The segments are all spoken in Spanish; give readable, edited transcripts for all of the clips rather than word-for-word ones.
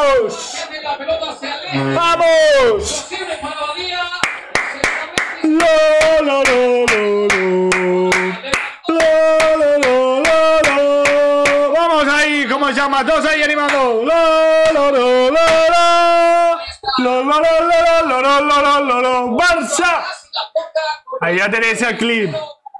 ¡Vamos! ¡La, la, la, la, la, la! ¡Vamos ahí! ¿Cómo se llama? Todos ahí animando. ¡La, la, la, la, la! ¡La, la, la, la, la, la, la, la, la! ¡Barça! Ahí ya tenéis el clip.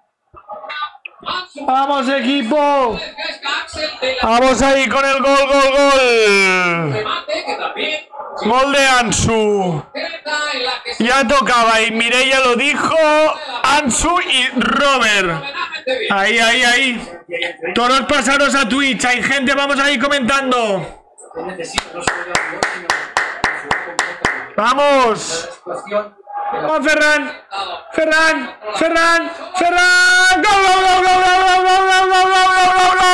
¡Vamos, equipo! ¡Vamos ahí con el gol, gol, gol! Gol de Ansu. Ya tocaba y Mireia lo dijo. Ansu y Robert. Ahí, ahí, ahí. Todos pasaros a Twitch. Hay gente, vamos ahí comentando. ¡Vamos! ¡Vamos, Ferran! ¡Ferran! ¡Ferran! ¡Ferran! ¡Gol, gol, gol, gol, gol, gol, gol, gol, gol, gol, gol!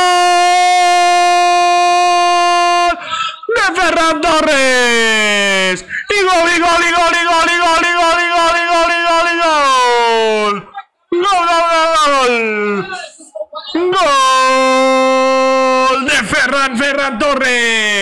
¡De Ferran Torres! ¡Y gol, y gol, y gol, y gol, y gol, y gol, y gol, y gol, y gol, y gol! ¡Gol, gol, gol, gol! ¡Gol de Ferran Torres!